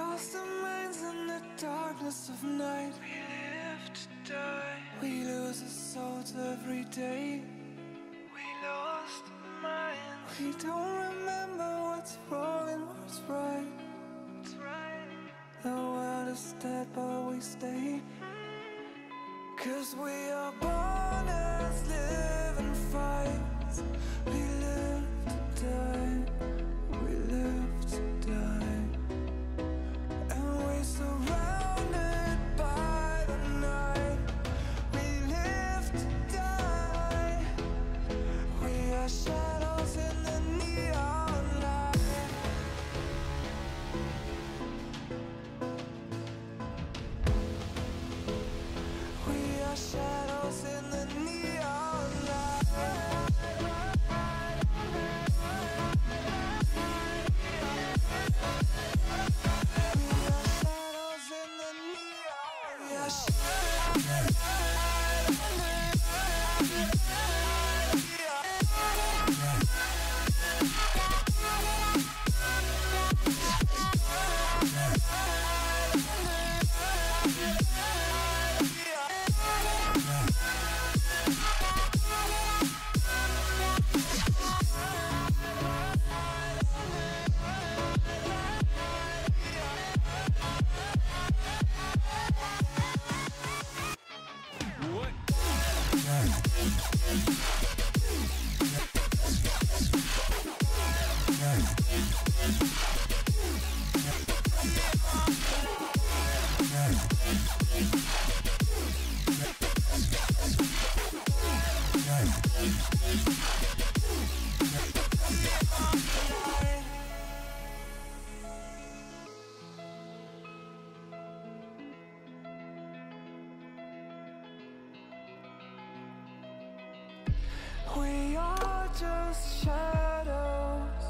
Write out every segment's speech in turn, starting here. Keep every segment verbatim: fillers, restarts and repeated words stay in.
lost our minds in the darkness of night. We live to die. We lose our souls every day. We lost our minds. We don't remember what's wrong and what's right. What's right. The world is dead but we stay. 'Cause we are born as living fights. We live to die. We live to die. And we're surrounded by the night. We live to die. We are shadows in the neon light. We are shadows in the neon light. We are just shadows.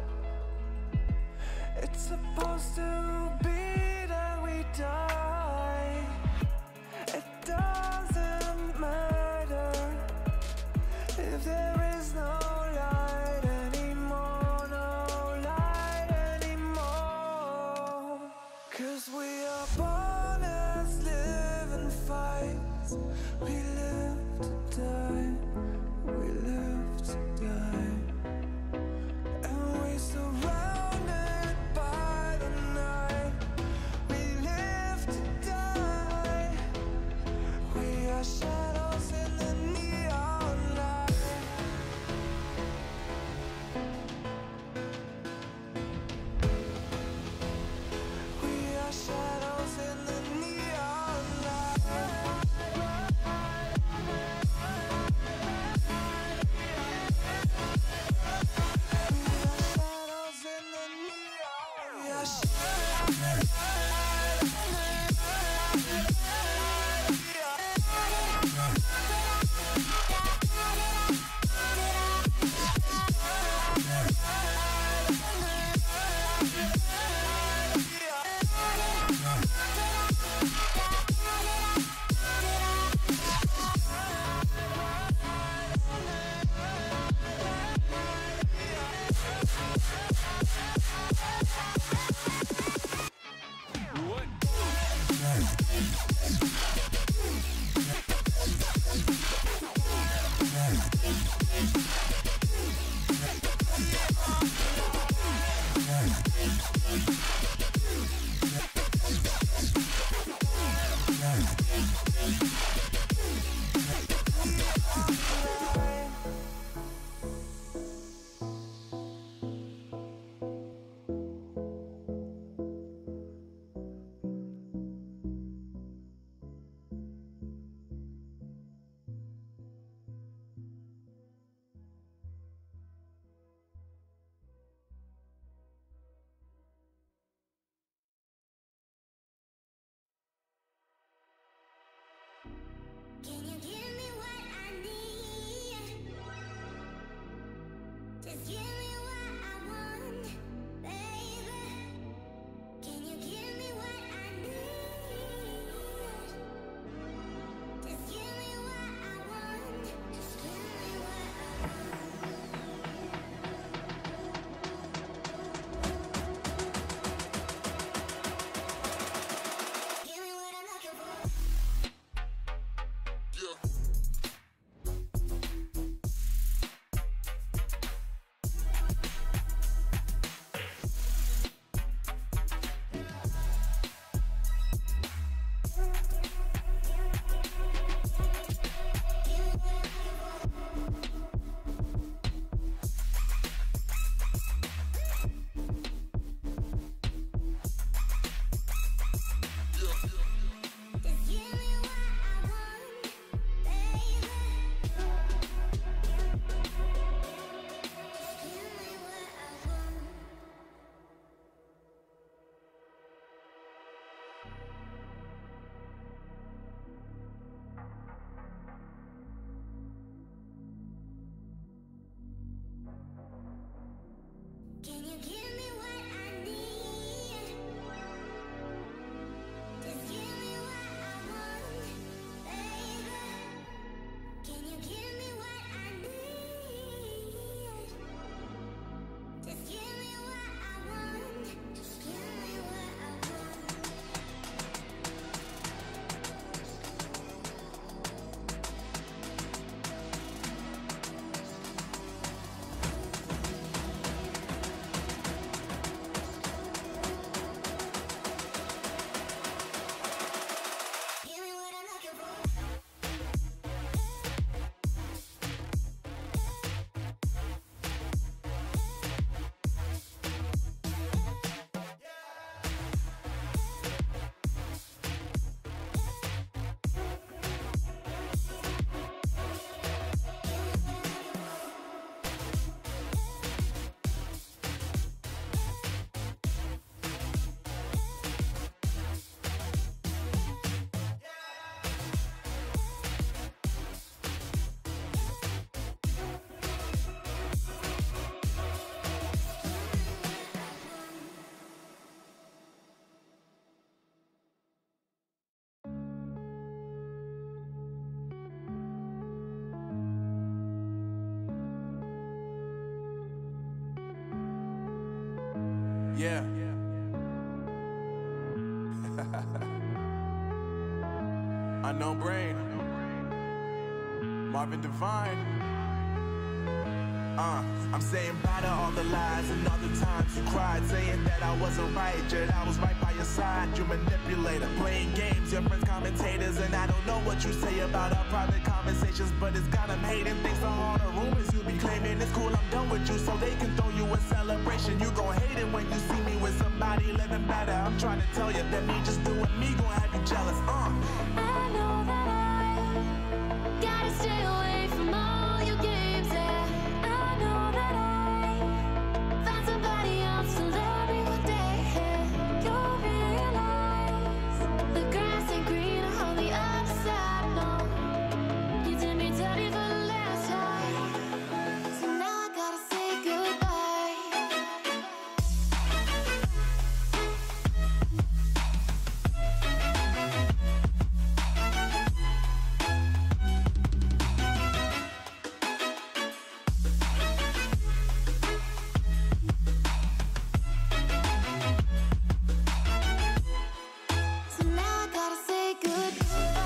It's supposed to be that we die. It doesn't matter if there is no light anymore, no light anymore. 'Cause we are born as living fights. We live to die. We live to die. And we're surrounded by the night. We live to die. We are shadows in the neon light. We are shadows in the neon light. Can you give me what I need? Just give me what I want, baby. Can you give me what I need? Just give me what I want. Just give me what I want. Yeah. Unknown Brain. Marvin Devine. Uh, I'm saying bye to all the lies and all the times you cried, saying that I wasn't right, yet I was right by your side. You manipulator, playing games, your friends commentators, and I don't know what you say about our private conversations, but it's got them hating. Thanks to all the rumors you be claiming. It's cool, I'm done with you, so they can throw you a celebration. You gon' hate it when you see me with somebody living better. I'm trying to tell you that me just doing me gon' have you jealous. Uh. I know that I gotta stay away from all your games, yeah. I know that I find somebody else to love me one day, yeah. You'll realize the grass ain't greener on the other side, no. You did me dirty for the last time, so now I gotta say goodbye. So now I gotta say goodbye.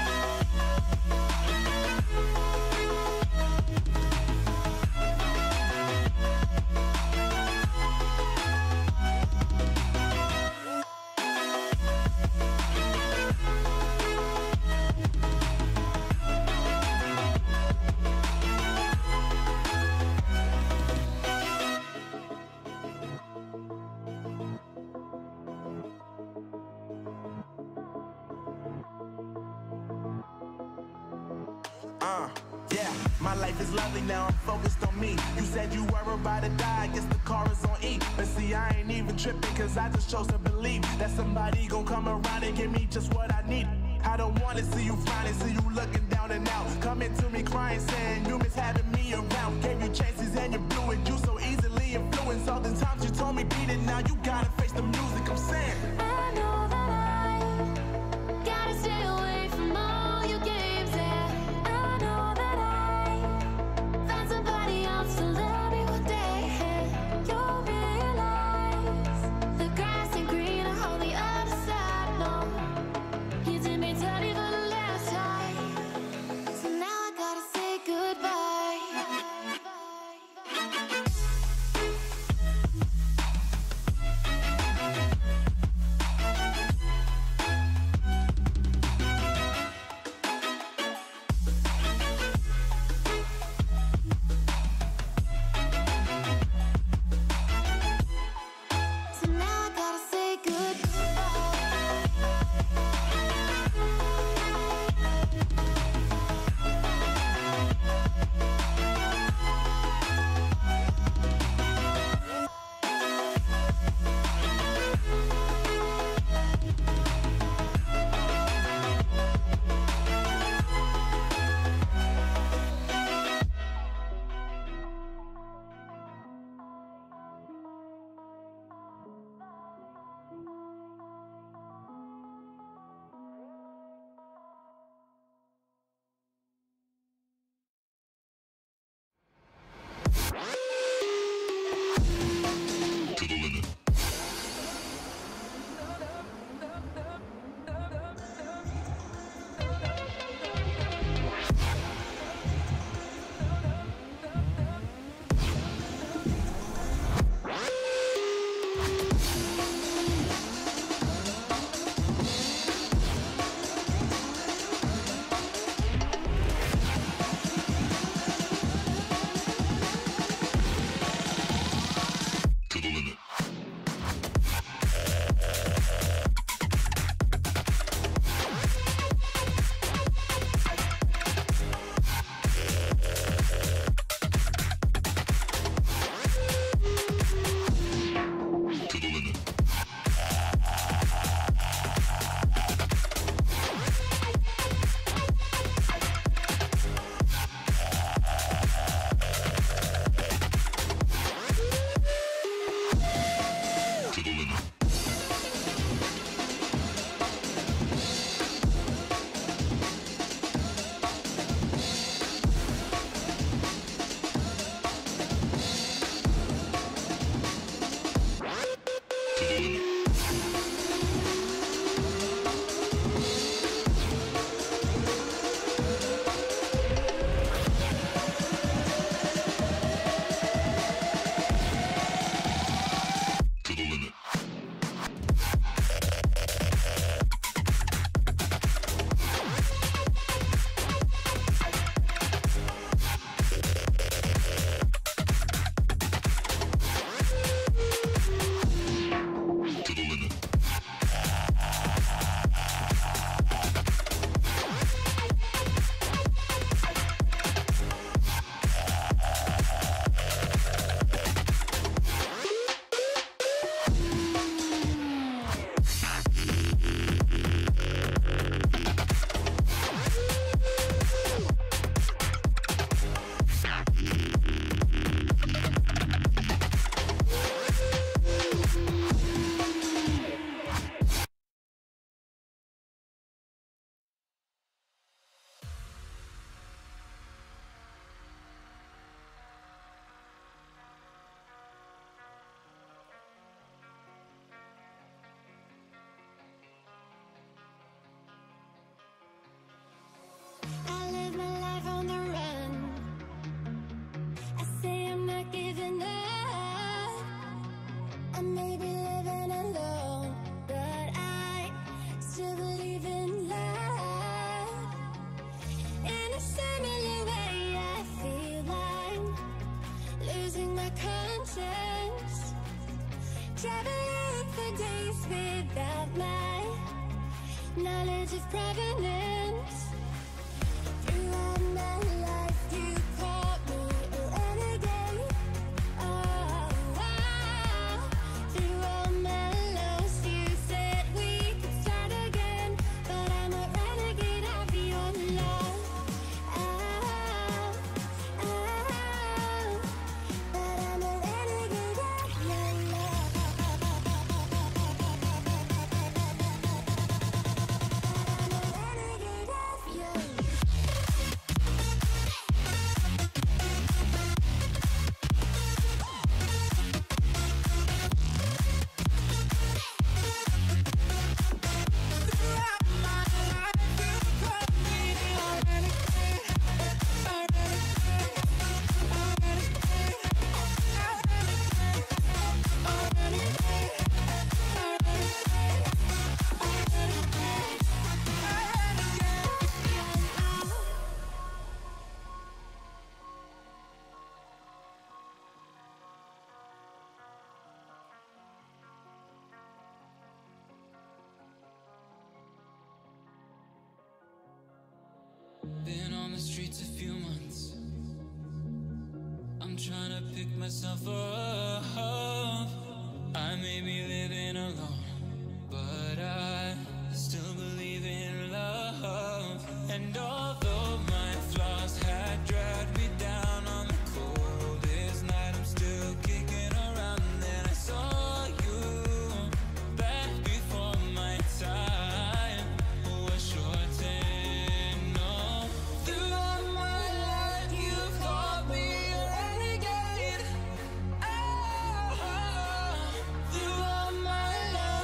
Uh, yeah, my life is lovely now, I'm focused on me. You said you were about to die, I guess the car is on E. But see, I ain't even tripping, cause I just chose to believe that somebody gon' come around and give me just what I need. I don't wanna see you frowning, see you looking down and out. Coming to me crying, saying you miss having me around. Gave you chances and you blew it, you so easily influenced. All the times you told me beat it, now you gotta face the music, I'm saying. I know that I gotta stay away from all your games, yeah. I know that I found somebody else to love me one day, yeah. You'll realize the grass ain't greener on the other side, no. You did me dirty for the last time, so now I gotta say goodbye. knowledge of provenance. Throughout my life, you called me a renegade. Oh, wow. Through all my loss, you said we could start again. But I'm a renegade of your love. Oh, oh, but I'm a renegade of your love. Been on the streets a few months. I'm trying to pick myself up. I may be living alone, but I still believe in love. And although my flaws had dragged me down on the coldest night, I'm still kicking around. And then I saw you back before my time was shortened. No, throughout my life you've called me a renegade. Oh, throughout my life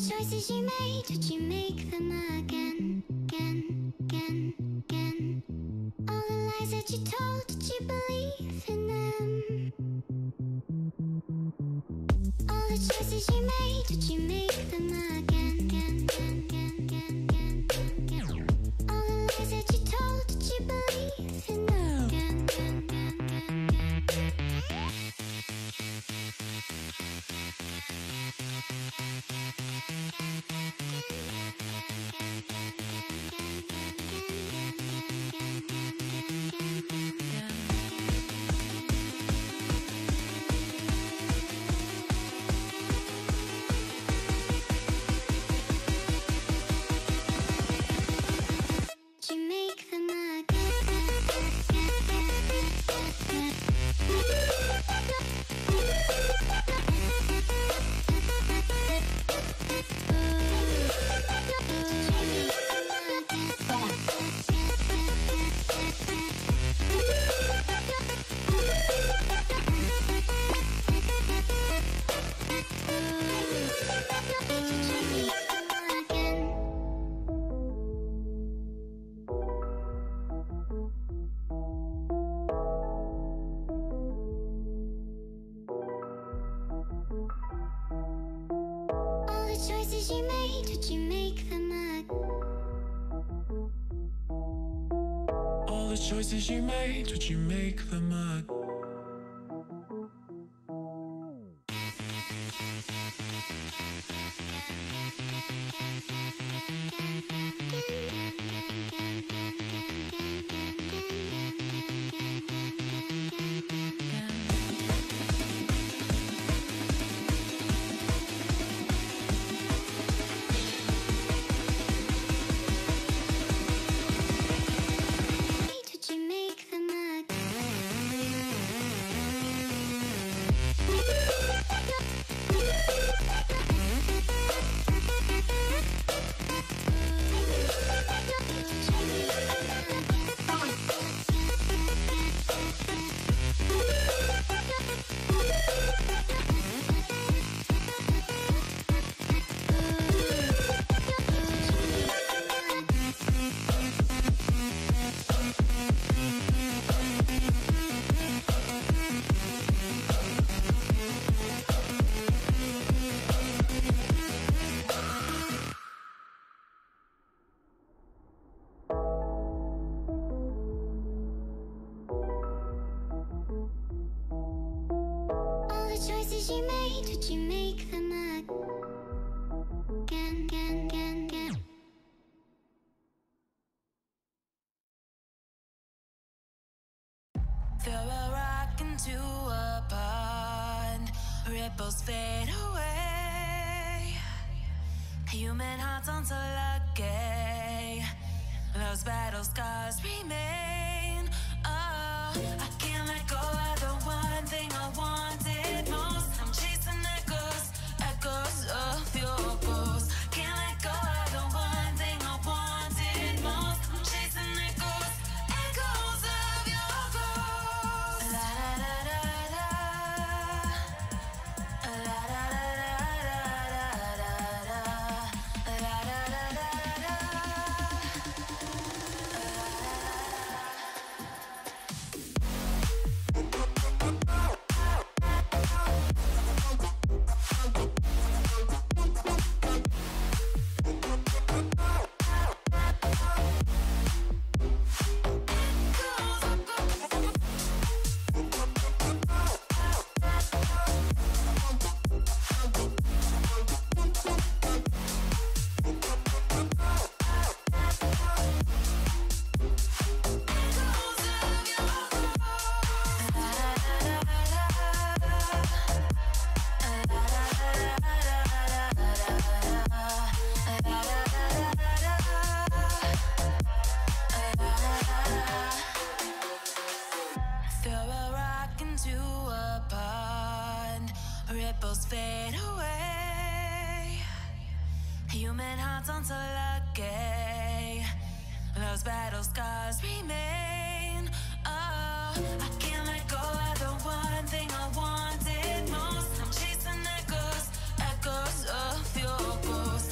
choices you made, did you make them again, again, again, again? All the lies that you told, did you believe in them? All the choices you made, did you make them again, again, again, again, again, again? All the lies that you told, did you believe in them? Again, again, again, again, again. Choices you made, did you make them again? All the choices you made, did you make them again? Choices you made, did you make them again, again, again, again? Throw a rock into a pond, ripples fade away. Human hearts aren't so lucky, those battle scars remain. Oh, I can't let go of the one thing I wanted most. I'm chasing echoes, echoes of your ghost. Can't let go of the one thing I wanted most. I'm chasing echoes, echoes of your ghost. La da da da da, la da da da da da, la da da da da. Ripples fade away. Human hearts aren't so lucky, those battle scars remain. Oh, I can't let go of the one thing I wanted most. I'm chasing echoes, echoes of your ghost.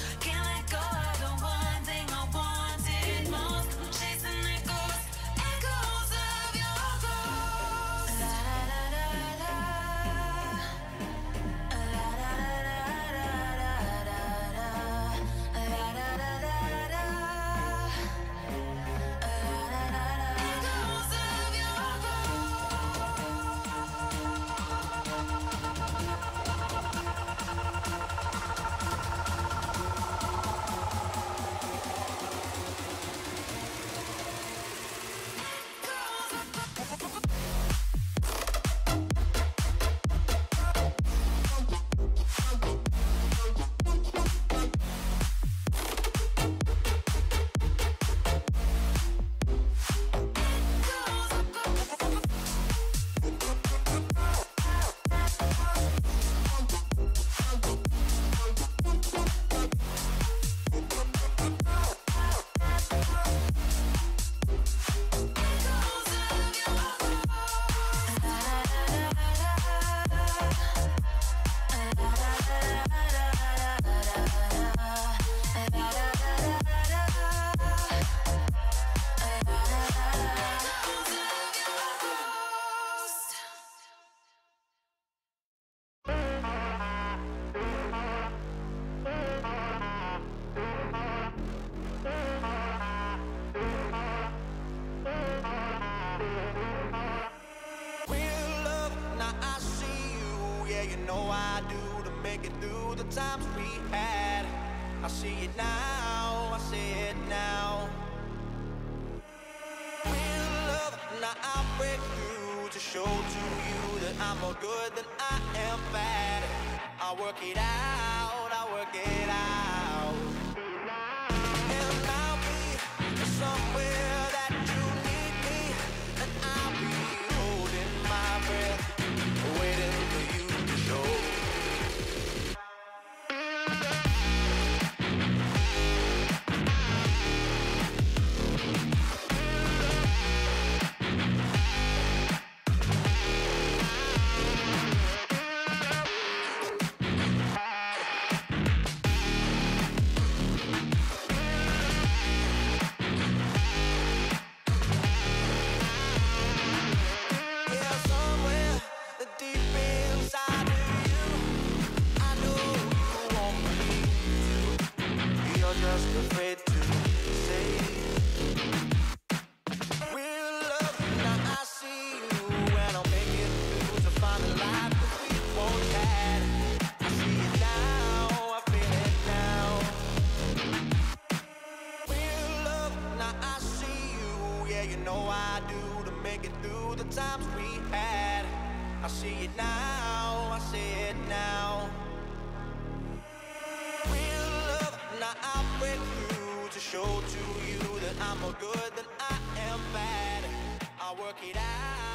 know I do, to make it through the times we had. I see it now, I see it now. Real love, now I break through to show to you that I'm more good than I am bad. I work it out, I work it out. And I'll be somewhere that you need me, and I'll be holding my breath, waiting for you to show. Afraid to say real love, now I see you, and I'll make it through to find the life that we both had. I see it now, I feel it now. Real love, now I see you, yeah, you know I do, to make it through the times we had. I see it now, I see it now. Real love, now I break through to show to you that I'm more good than I am bad. I work it out.